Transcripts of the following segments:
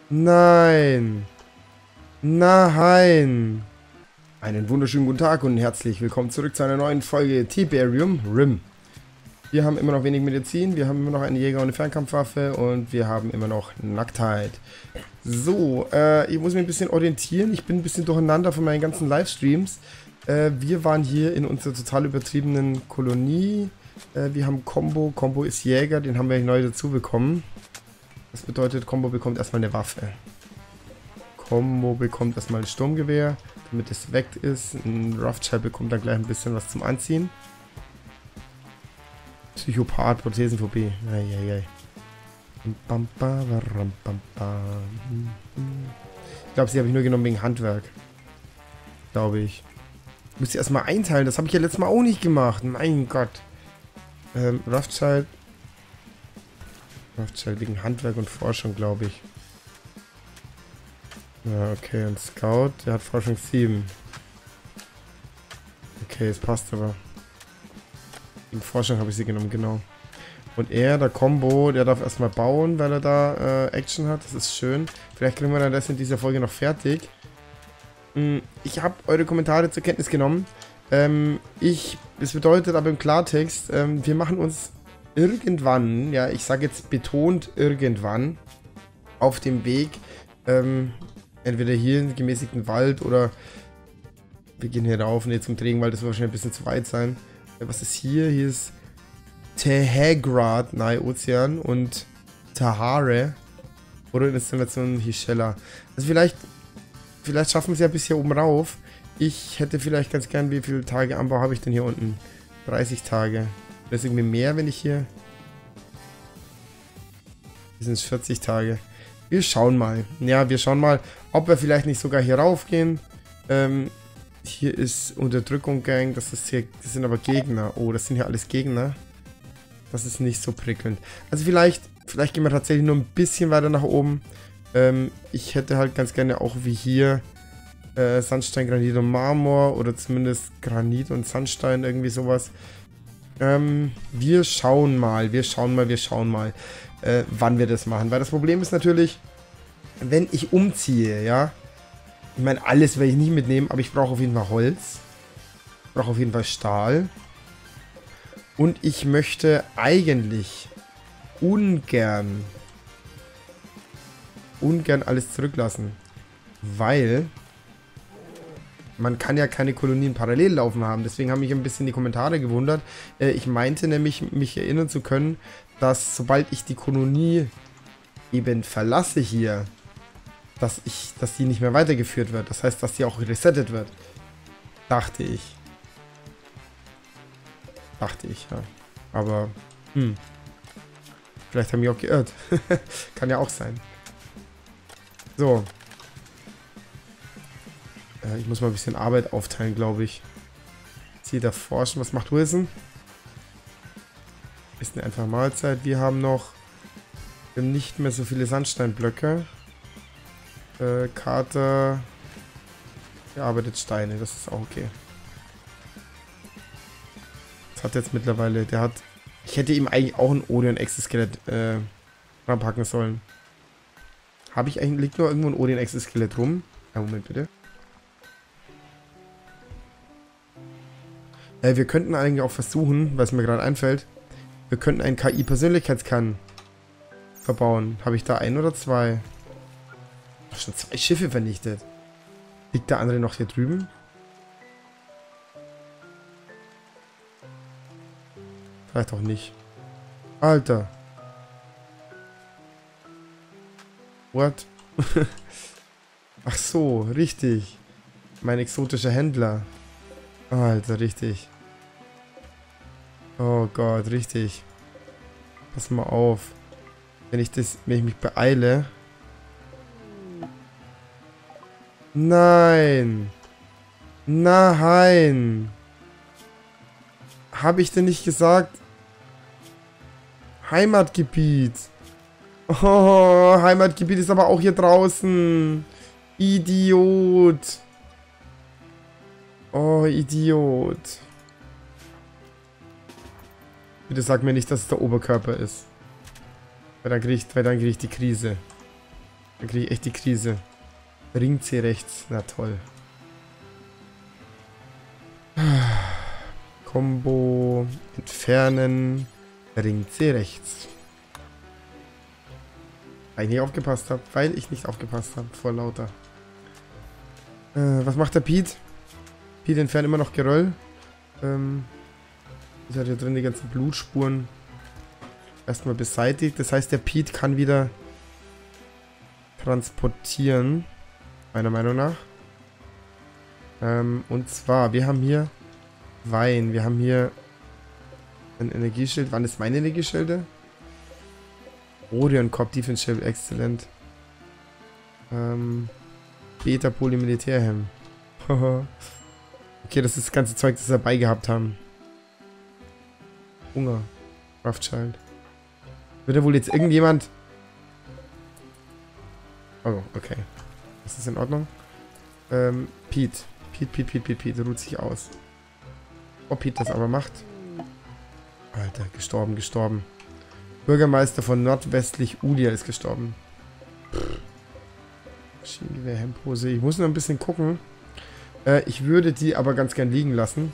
Nein. Nein. Einen wunderschönen guten Tag und herzlich willkommen zurück zu einer neuen Folge Tiberium Rim. Wir haben immer noch wenig Medizin, wir haben immer noch einen Jäger und eine Fernkampfwaffe und wir haben immer noch Nacktheit. So, ich muss mich ein bisschen orientieren, ich bin ein bisschen durcheinander von meinen ganzen Livestreams. Wir waren hier in unserer total übertriebenen Kolonie. Wir haben Combo, Combo ist Jäger, den haben wir neu dazu bekommen. Das bedeutet, Combo bekommt erstmal eine Waffe. Combo bekommt erstmal ein Sturmgewehr, damit es weg ist. Ein Rothschild bekommt dann gleich ein bisschen was zum Anziehen. Psychopath, Prothesenphobie. Eieiei. Ich glaube, sie habe ich nur genommen wegen Handwerk. Glaube ich. Ich muss sie erstmal einteilen. Das habe ich ja letztes Mal auch nicht gemacht. Mein Gott. Rothschild. Rothschild wegen Handwerk und Forschung, glaube ich. Ja, okay. Und Scout, der hat Forschung 7. Okay, es passt aber. In Forschung habe ich sie genommen, genau. Und er, der Combo, der darf erstmal bauen, weil er da Action hat. Das ist schön. Vielleicht kriegen wir dann das in dieser Folge noch fertig. Ich habe eure Kommentare zur Kenntnis genommen. Das bedeutet aber im Klartext, wir machen uns irgendwann, ja, ich sage jetzt betont irgendwann, auf dem Weg, entweder hier in den gemäßigten Wald oder wir gehen hier rauf, ne, zum Regenwald, das wird wahrscheinlich ein bisschen zu weit sein. Was ist hier? Hier ist Tehegrad, nahe Ozean und Tahare. Oder Installation Hishella. Also vielleicht schaffen wir es ja bis hier oben rauf. Ich hätte vielleicht ganz gern, wie viele Tage Anbau habe ich denn hier unten? 30 Tage. Das ist irgendwie mehr, wenn ich hier... Hier sind es 40 Tage. Wir schauen mal. Ja, wir schauen mal, ob wir vielleicht nicht sogar hier rauf gehen. Hier ist Unterdrückung Gang. Das sind aber Gegner. Oh, das sind hier alles Gegner. Das ist nicht so prickelnd. Also vielleicht gehen wir tatsächlich nur ein bisschen weiter nach oben. Ich hätte halt ganz gerne auch wie hier Sandstein, Granit und Marmor oder zumindest Granit und Sandstein, irgendwie sowas. Wir schauen mal, wann wir das machen. Weil das Problem ist natürlich, wenn ich umziehe, ja, ich meine, alles werde ich nicht mitnehmen, aber ich brauche auf jeden Fall Holz. Ich brauche auf jeden Fall Stahl. Und ich möchte eigentlich ungern alles zurücklassen. Weil man kann ja keine Kolonien parallel laufen haben. Deswegen haben mich ein bisschen die Kommentare gewundert. Ich meinte nämlich, mich erinnern zu können, dass sobald ich die Kolonie eben verlasse hier, dass die nicht mehr weitergeführt wird. Das heißt, dass die auch resettet wird. Dachte ich. Ja. Aber, vielleicht haben wir auch geirrt. Kann ja auch sein. So. Ich muss mal ein bisschen Arbeit aufteilen, glaube ich. Jetzt hier forschen. Was macht Wilson? Ist eine einfache Mahlzeit. Wir haben nicht mehr so viele Sandsteinblöcke. Carter bearbeitet Steine. Das ist auch okay. Das hat jetzt mittlerweile... Ich hätte ihm eigentlich auch ein Orion-Exoskelett ranpacken sollen. Liegt nur irgendwo ein Orion-Exoskelett rum? Ja, Moment bitte. Wir könnten eigentlich auch versuchen, was mir gerade einfällt, wir könnten einen KI-Persönlichkeitskern verbauen. Habe ich da ein oder zwei? Ich habe schon 2 Schiffe vernichtet. Liegt der andere noch hier drüben? Vielleicht auch nicht. Alter. What? Ach so, richtig. Mein exotischer Händler. Alter, richtig. Oh Gott, richtig. Pass mal auf. Wenn ich mich beeile. Nein. Nein. Habe ich denn nicht gesagt? Heimatgebiet. Oh, Heimatgebiet ist aber auch hier draußen. Idiot. Oh, Idiot. Bitte sag mir nicht, dass es der Oberkörper ist. Weil dann krieg ich die Krise. Da kriege ich echt die Krise. Ring C rechts. Na toll. Combo. Entfernen. Ring C rechts. Weil ich nicht aufgepasst habe. Weil ich nicht aufgepasst habe. Vor lauter. Was macht der Pete? Pete entfernt immer noch Geröll. Ist halt hier drin die ganzen Blutspuren erstmal beseitigt. Das heißt, der Pete kann wieder transportieren. Meiner Meinung nach. Und zwar, wir haben hier Wein. Wir haben hier ein Energieschild. Waren das meine Energieschilde? Orion Corp Defense Shield, exzellent. Beta Polymilitärhelm. Okay, das ist das ganze Zeug, das wir dabei gehabt haben. Hunger. Rough-Child. Wird da wohl jetzt irgendjemand... Oh, okay. Das ist in Ordnung. Pete. Pete ruht sich aus. Ob Pete das aber macht. Alter, gestorben. Bürgermeister von nordwestlich Ulia ist gestorben. Maschinengewehr, Hemdhose. Ich muss noch ein bisschen gucken. Ich würde die aber ganz gern liegen lassen.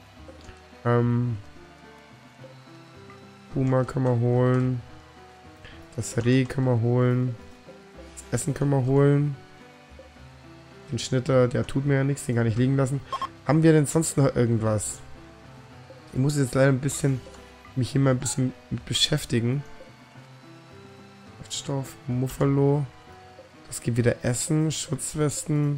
Puma können wir holen. Das Reh können wir holen. Das Essen können wir holen. Den Schnitter, der tut mir ja nichts. Den kann ich liegen lassen. Haben wir denn sonst noch irgendwas? Ich muss jetzt leider mich hier mal ein bisschen mit beschäftigen. Kraftstoff, Muffalo. Das gibt wieder Essen, Schutzwesten.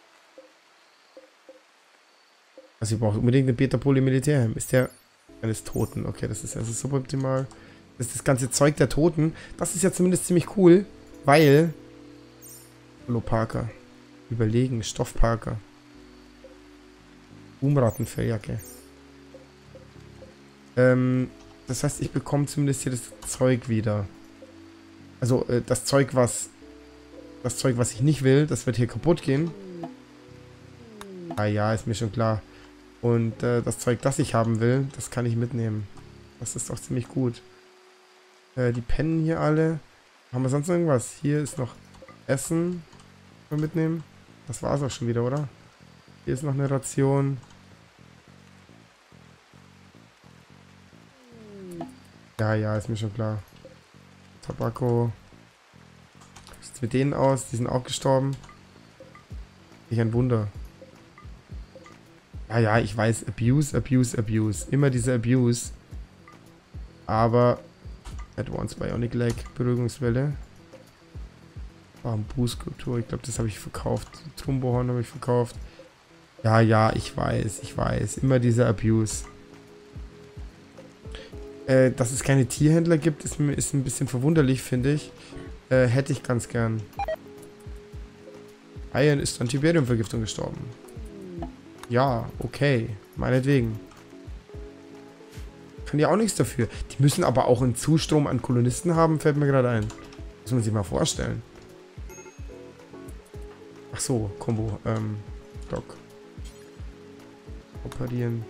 Also ich brauche unbedingt eine Beta-Poly-Militärhelm. Ist der eines Toten? Okay, das ist also suboptimal. Das ist das ganze Zeug der Toten. Das ist ja zumindest ziemlich cool, weil... Hallo Parker. Überlegen, Stoffparker. Rattenfelljacke. Das heißt, ich bekomme zumindest hier das Zeug wieder. Also, das Zeug, was ich nicht will, das wird hier kaputt gehen. Ah ja, ist mir schon klar. Und das Zeug, das ich haben will, das kann ich mitnehmen. Das ist doch ziemlich gut. Die pennen hier alle. Haben wir sonst irgendwas? Hier ist noch Essen. Können wir mitnehmen. Das war es auch schon wieder, oder? Hier ist noch eine Ration. Ja, ist mir schon klar. Tabako. Wie sieht's mit denen aus? Die sind auch gestorben. Nicht ein Wunder. Ja, ich weiß. Abuse. Immer dieser Abuse. Aber Advanced Bionic Leg, Beruhigungswelle. Bambuskulptur, ich glaube, das habe ich verkauft. Trumbohorn habe ich verkauft. Ja, ich weiß. Immer dieser Abuse. Dass es keine Tierhändler gibt, ist ein bisschen verwunderlich, finde ich. Hätte ich ganz gern. Ian ist an Tiberiumvergiftung gestorben. Ja, okay. Meinetwegen. Können ja auch nichts dafür. Die müssen aber auch einen Zustrom an Kolonisten haben, fällt mir gerade ein. Muss man sich mal vorstellen. Ach so, Combo. Doc. Operieren.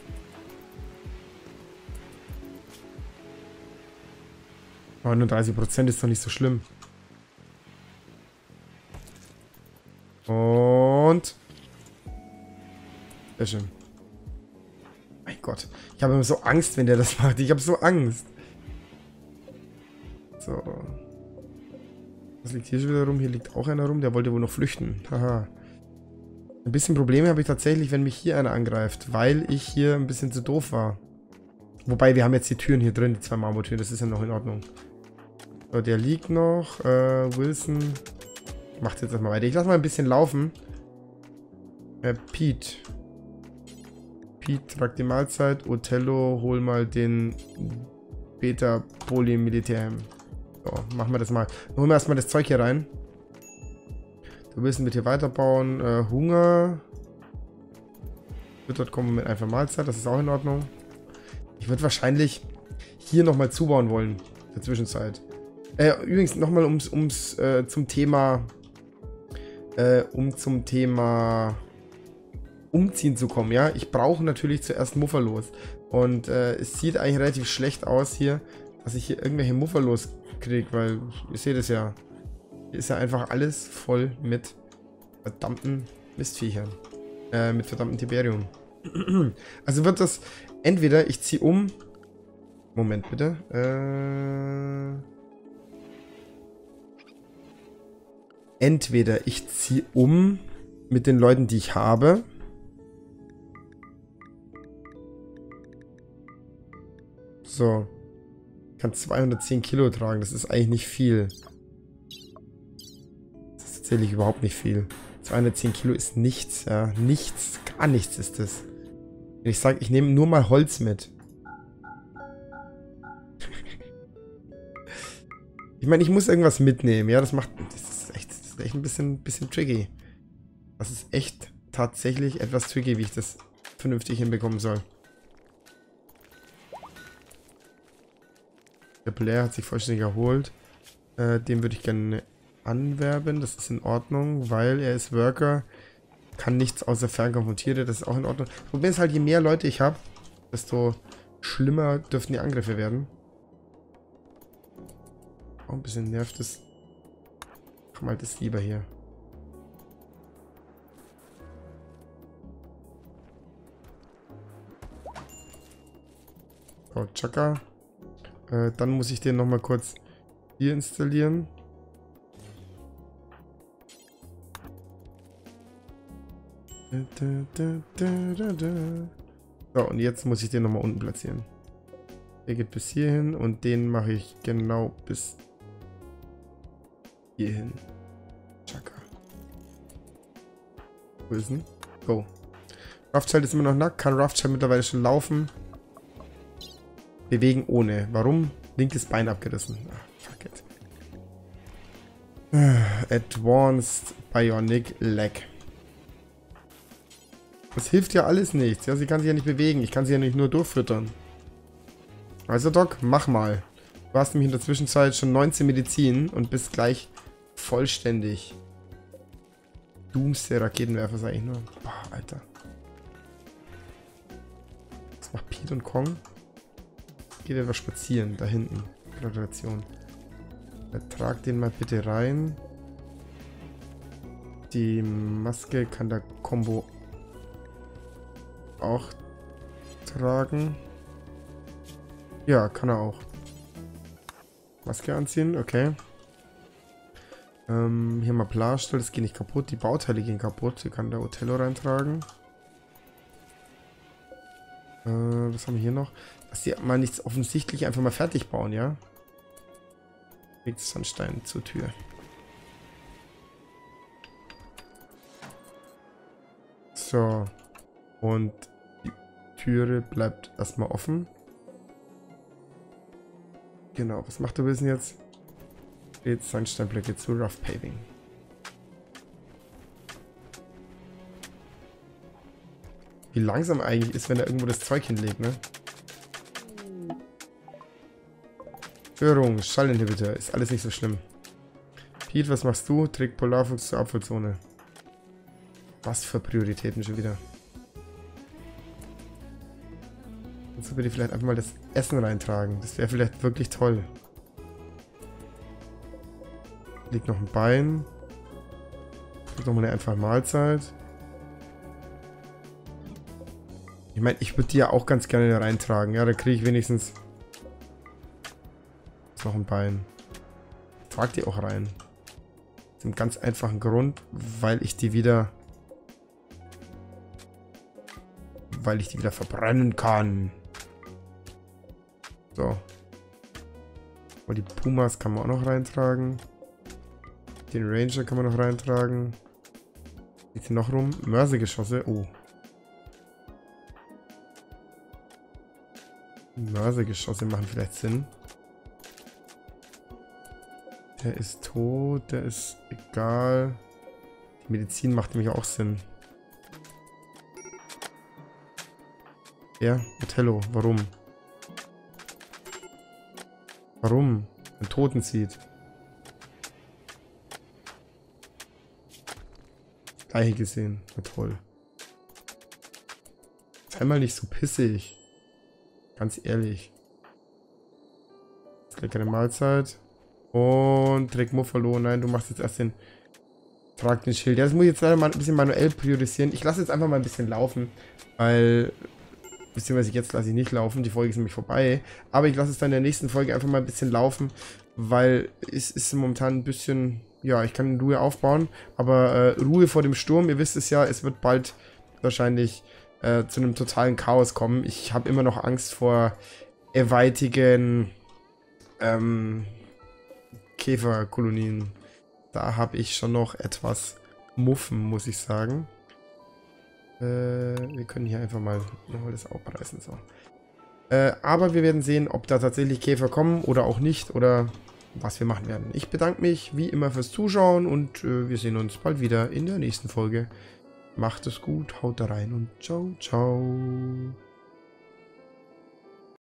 Aber nur 30% ist doch nicht so schlimm. Und... Sehr schön. Mein Gott. Ich habe immer so Angst, wenn der das macht. Ich habe so Angst. So. Was liegt hier schon wieder rum? Hier liegt auch einer rum. Der wollte wohl noch flüchten. Haha. Ein bisschen Probleme habe ich tatsächlich, wenn mich hier einer angreift. Weil ich hier ein bisschen zu doof war. Wobei, wir haben jetzt die Türen hier drin. Die 2 Marmortüren. Das ist ja noch in Ordnung. So, der liegt noch. Wilson. Macht jetzt erstmal weiter. Ich lasse mal ein bisschen laufen. Pete. Pete, trag die Mahlzeit. Othello, hol mal den Beta-Poly-Militärhelm. So, machen wir das mal. Holen wir erstmal das Zeug hier rein. Du willst mit hier weiterbauen. Hunger. Wird dort kommen mit einfach Mahlzeit. Das ist auch in Ordnung. Ich würde wahrscheinlich hier nochmal zubauen wollen. In der Zwischenzeit. Übrigens nochmal zum Thema Umziehen zu kommen, ja. Ich brauche natürlich zuerst Muffalos. Und es sieht eigentlich relativ schlecht aus hier, dass ich hier irgendwelche Muffalos kriege, weil ihr seht es ja. Hier ist ja einfach alles voll mit verdammten Mistviechern. Mit verdammtem Tiberium. Also wird das entweder ich ziehe um. Moment bitte. Entweder ich ziehe um mit den Leuten, die ich habe. So. Ich kann 210 Kilo tragen. Das ist eigentlich nicht viel. Das ist tatsächlich überhaupt nicht viel. 210 Kilo ist nichts, ja. Nichts, gar nichts ist das. Wenn ich sage, ich nehme nur mal Holz mit. Ich meine, ich muss irgendwas mitnehmen, ja. Das ist echt ein bisschen tricky. Das ist echt tatsächlich etwas tricky, wie ich das vernünftig hinbekommen soll. Der Blair hat sich vollständig erholt. Den würde ich gerne anwerben. Das ist in Ordnung, weil er ist Worker. Kann nichts außer Fernkampfmontierte. Das ist auch in Ordnung. Das Problem ist halt, je mehr Leute ich habe, desto schlimmer dürften die Angriffe werden. Auch ein bisschen nervt es. Mach mal das lieber hier. Oh, Chaka. Dann muss ich den nochmal kurz hier installieren. So, und jetzt muss ich den nochmal unten platzieren. Der geht bis hierhin und den mache ich genau bis hierhin. Chaka. Wo ist denn? Go. Rothschild ist immer noch nackt, kann Rothschild mittlerweile schon laufen. Bewegen ohne. Warum? Linkes Bein abgerissen. Ach, fuck it. Advanced Bionic Leg. Das hilft ja alles nichts. Ja, sie kann sich ja nicht bewegen. Ich kann sie ja nicht nur durchfüttern. Also Doc, mach mal. Du hast nämlich in der Zwischenzeit schon 19 Medizin und bist gleich vollständig. Doomsday Raketenwerfer, sag ich nur. Boah, Alter. Was macht Pete und Kong? Geht etwas spazieren, da hinten. Gratulation. Trag den mal bitte rein. Die Maske kann der Combo auch tragen. Ja, kann er auch. Maske anziehen, okay. Hier mal Blasstall, das geht nicht kaputt. Die Bauteile gehen kaputt. Hier kann der Othello reintragen. Was haben wir hier noch? Dass die mal nichts offensichtlich einfach mal fertig bauen, ja? Legt Sandstein zur Tür. So. Und die Türe bleibt erstmal offen. Genau, was macht der Wissen jetzt? Jetzt Sandsteinblöcke zu Rough Paving. Wie langsam eigentlich ist, wenn er irgendwo das Zeug hinlegt, ne? Störung, Schallinhibitor, ist alles nicht so schlimm. Pete, was machst du? Trägt Polarfuchs zur Abfallzone. Was für Prioritäten schon wieder. Kannst du bitte vielleicht einfach mal das Essen reintragen? Das wäre vielleicht wirklich toll. Liegt noch ein Bein. Liegt noch mal eine einfache Mahlzeit. Ich meine, ich würde die ja auch ganz gerne reintragen. Ja, da kriege ich wenigstens noch ein Bein. Ich trage die auch rein. Aus einem ganz einfachen Grund, weil ich die wieder verbrennen kann. So. Und die Pumas kann man auch noch reintragen. Den Ranger kann man noch reintragen. Geht hier noch rum? Mörsergeschosse. Oh. Mörsergeschosse machen vielleicht Sinn. Der ist tot. Der ist egal. Die Medizin macht nämlich auch Sinn. Ja, Othello. Warum? Warum? Einen Toten zieht. Gleiche gesehen. Na toll. Sei mal nicht so pissig. Ganz ehrlich. Ist gleich keine Mahlzeit. Und Trick Muffalo. Nein, du machst jetzt erst den... Trag den Schild. Ja, das muss ich jetzt leider mal ein bisschen manuell priorisieren. Ich lasse jetzt einfach mal ein bisschen laufen, weil... Beziehungsweise jetzt lasse ich nicht laufen, die Folge ist nämlich vorbei. Aber ich lasse es dann in der nächsten Folge einfach mal ein bisschen laufen, weil es ist momentan ein bisschen... Ja, ich kann Ruhe aufbauen, aber Ruhe vor dem Sturm, ihr wisst es ja, es wird bald wahrscheinlich zu einem totalen Chaos kommen. Ich habe immer noch Angst vor eweigen Käferkolonien. Da habe ich schon noch etwas Muffen, muss ich sagen. Wir können hier einfach mal nochmal das aufreißen. So. Aber wir werden sehen, ob da tatsächlich Käfer kommen oder auch nicht oder was wir machen werden. Ich bedanke mich wie immer fürs Zuschauen und wir sehen uns bald wieder in der nächsten Folge. Macht es gut, haut da rein und ciao, ciao.